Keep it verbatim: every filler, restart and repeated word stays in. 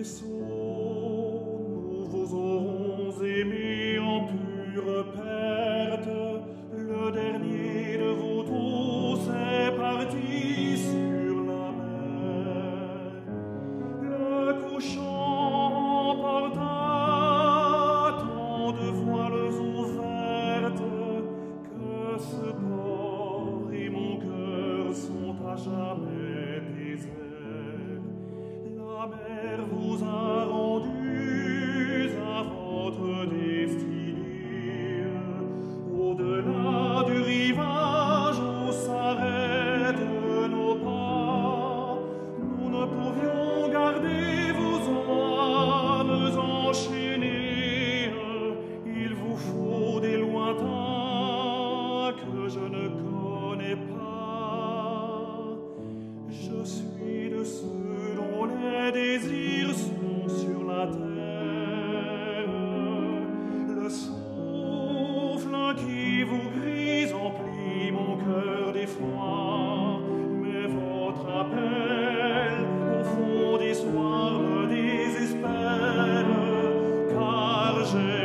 vaisseau, nous vous aurons aimés en pure perte. Le dernier de vous tous est parti sur la mer. Le couchant porta tant de voiles ouvertes que ce port et mon cœur sont à jamais déserts. La mer vous a rendus à votre destinée. Au-delà du rivage où s'arrêtent nos pas, nous ne pouvions garder vos âmes enchaînées. Il vous faut des lointains que je ne connais pas. Je suis de ceux dont les désirs sont sur la terre. Le souffle qui vous grise emplit mon cœur d'effroi. Mais votre appel au fond des soirs me désespère, car j'ai